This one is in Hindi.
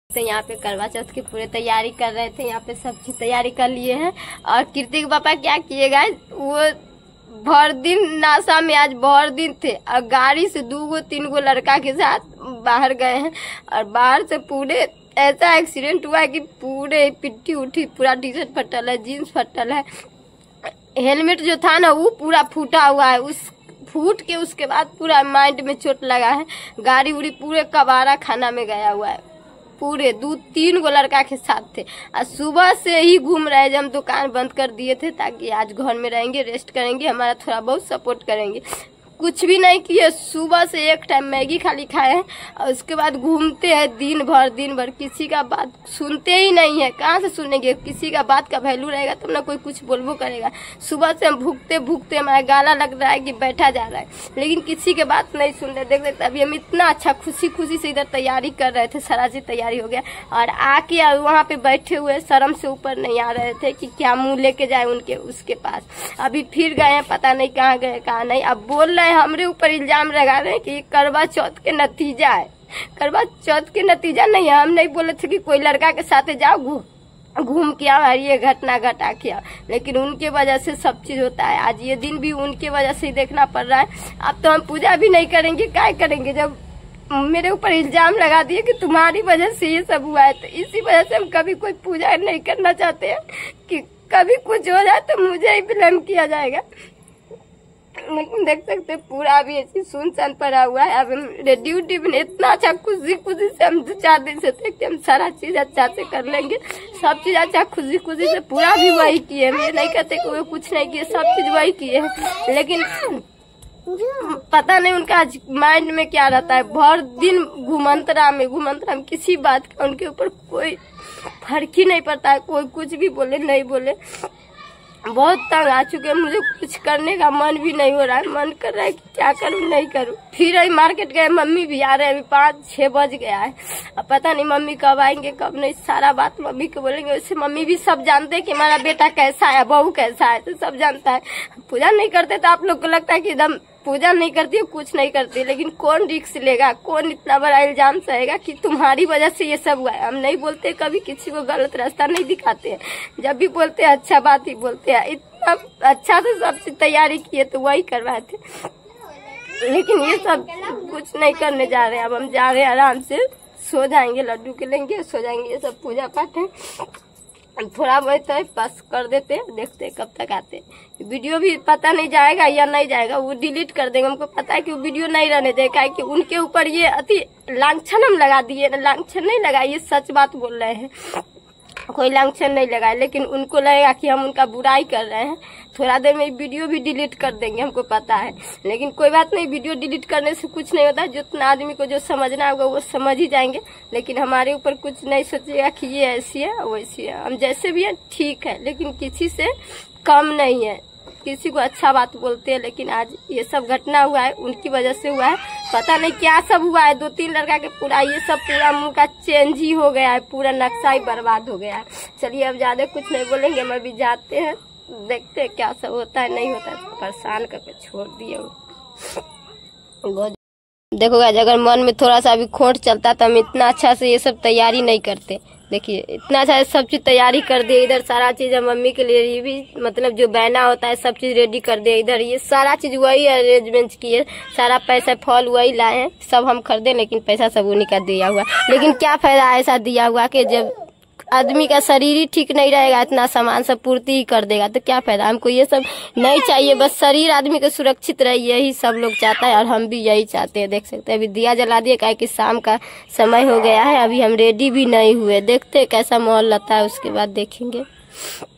तो यहाँ पे करवा चौथ की पूरी तैयारी कर रहे थे। यहाँ पे सब चीज तैयारी कर लिए हैं। और कीर्ति के पापा क्या किए गाइस, वो भर दिन नासा में आज भर दिन थे और गाड़ी से 2-3 लड़का के साथ बाहर गए हैं। और बाहर से पूरे ऐसा एक्सीडेंट हुआ है कि पूरे पिट्ठी उठी, पूरा टी शर्ट फटल है, जीन्स फटल है, हेलमेट जो था ना वो पूरा फूटा हुआ है। उस फूट के उसके बाद पूरा माइंड में चोट लगा है। गाड़ी उड़ी पूरे कबाड़ा खाना में गया हुआ है। पूरे 2-3 लड़का के साथ थे और सुबह से ही घूम रहे। जब हम दुकान बंद कर दिए थे ताकि आज घर में रहेंगे, रेस्ट करेंगे, हमारा थोड़ा बहुत सपोर्ट करेंगे। कुछ भी नहीं किए, सुबह से एक टाइम मैगी खाली खाए हैं और उसके बाद घूमते हैं दिन भर। किसी का बात सुनते ही नहीं है। कहाँ से सुनेंगे? किसी का बात का वैल्यू रहेगा तब ना कोई कुछ बोलबो करेगा। सुबह से हम भूखते हमारा गाला लग रहा है कि बैठा जा रहा है, लेकिन किसी के बात नहीं सुन रहे। देख सकते अभी हम इतना अच्छा खुशी से इधर तैयारी कर रहे थे, सारा चीज तैयारी हो गया और आके वहाँ पे बैठे हुए शर्म से ऊपर नहीं आ रहे थे कि क्या मुँह लेके जाए उनके उसके पास। अभी फिर गए हैं, पता नहीं कहाँ गए कहाँ नहीं। अब बोल रहे हमरे ऊपर इल्जाम लगा रहे हैं कि करवा चौथ के नतीजा है। करवा चौथ के नतीजा नहीं है। हम नहीं बोले थे कि कोई लड़का के साथ जाओ घूम के आओ और ये घटना घटा के आओ, लेकिन उनके वजह से सब चीज होता है। आज ये दिन भी उनके वजह से ही देखना पड़ रहा है। अब तो हम पूजा भी नहीं करेंगे, क्या करेंगे जब मेरे ऊपर इल्जाम लगा दिए कि तुम्हारी वजह से ये सब हुआ है। तो इसी वजह से हम कभी कोई पूजा नहीं करना चाहते हैं कि कभी कुछ हो जाए तो मुझे ही ब्लेम किया जाएगा। लेकिन देख सकते पूरा अभी ऐसी सुनसान पड़ा हुआ है। अब हम ड्यूटी में इतना अच्छा खुशी से हम 2-4 दिन से थे कि हम सारा चीज अच्छा से कर लेंगे। सब चीज अच्छा खुशी से पूरा भी वही किए। ये नहीं कहते कि वो कुछ नहीं किए, सब चीज वही किए हैं। लेकिन पता नहीं उनका माइंड में क्या रहता है। भर दिन घुमंतरा में किसी बात का उनके ऊपर कोई फर्क ही नहीं पड़ता है। कोई कुछ भी बोले नहीं बोले, बहुत तंग आ चुके हैं। मुझे कुछ करने का मन भी नहीं हो रहा है। मन कर रहा है कि क्या करूं नहीं करूं। फिर अभी मार्केट गए, मम्मी भी आ रहे हैं। अभी 5-6 बज गया है। अब पता नहीं मम्मी कब आएंगे कब नहीं। सारा बात मम्मी को बोलेंगे। वैसे मम्मी भी सब जानते हैं कि हमारा बेटा कैसा है, बहू कैसा है, तो सब जानता है। पूजा नहीं करते तो आप लोग को लगता है कि एकदम पूजा नहीं करती, कुछ नहीं करती, लेकिन कौन रिस्क लेगा, कौन इतना बड़ा इल्जाम सहेगा कि तुम्हारी वजह से ये सब हुआ है। हम नहीं बोलते, कभी किसी को गलत रास्ता नहीं दिखाते हैं। जब भी बोलते हैं अच्छा बात ही बोलते हैं। इतना अच्छा से सब चीज तैयारी किए तो वही करवाए थे, लेकिन ये सब कुछ नहीं करने जा रहे हैं। अब हम जा रहे हैं, आराम से सो जाएंगे, लड्डू के लेंगे, सो जाएंगे। ये सब पूजा पाठ है, थोड़ा बहुत है बस कर देते हैं, देखते हैं कब तक आते हैं। वीडियो भी पता नहीं जाएगा या नहीं जाएगा, वो डिलीट कर देंगे। हमको पता है कि वो वीडियो नहीं रहने देगा कि उनके ऊपर ये अति लांछन हम लगा दिए। लांछन नहीं लगा, ये सच बात बोल रहे हैं, कोई लांछन नहीं लगाए, लेकिन उनको लगेगा कि हम उनका बुराई कर रहे हैं। थोड़ा देर में वीडियो भी डिलीट कर देंगे, हमको पता है, लेकिन कोई बात नहीं। वीडियो डिलीट करने से कुछ नहीं होता। जितना आदमी को जो समझना होगा वो समझ ही जाएंगे, लेकिन हमारे ऊपर कुछ नहीं सोचेगा कि ये ऐसी है वैसी है। हम जैसे भी हैं ठीक है, लेकिन किसी से कम नहीं है। किसी को अच्छा बात बोलते हैं, लेकिन आज ये सब घटना हुआ है उनकी वजह से हुआ है। पता नहीं क्या सब हुआ है। 2-3 लड़का के पूरा ये सब पूरा मुंह का चेंज ही हो गया है, पूरा नक्शा ही बर्बाद हो गया है। चलिए अब ज्यादा कुछ नहीं बोलेंगे, हम अभी जाते हैं, देखते हैं क्या सब होता है नहीं होता है। परेशान करके छोड़ दिए। देखो गाइस, अगर मन में थोड़ा सा भी खोट चलता तो हम इतना अच्छा से ये सब तैयारी नहीं करते। देखिए इतना अच्छा सब चीज तैयारी कर दिए। इधर सारा चीज हम मम्मी के लिए ये भी मतलब जो बहना होता है सब चीज रेडी कर दिए। इधर ये सारा चीज वही अरेंजमेंट किए, सारा पैसा फॉल वही लाए हैं, सब हम खरीदे, लेकिन पैसा सब उन्हीं का दिया हुआ। लेकिन क्या फायदा ऐसा दिया हुआ कि जब आदमी का शरीर ही ठीक नहीं रहेगा, इतना सामान सब पूर्ति ही कर देगा तो क्या फायदा। हमको ये सब नहीं चाहिए, बस शरीर आदमी का सुरक्षित रहे, यही सब लोग चाहता है और हम भी यही चाहते हैं। देख सकते हैं अभी दिया जला दिए, क्या कि शाम का समय हो गया है। अभी हम रेडी भी नहीं हुए, देखते हैं कैसा माहौल रहता है, उसके बाद देखेंगे।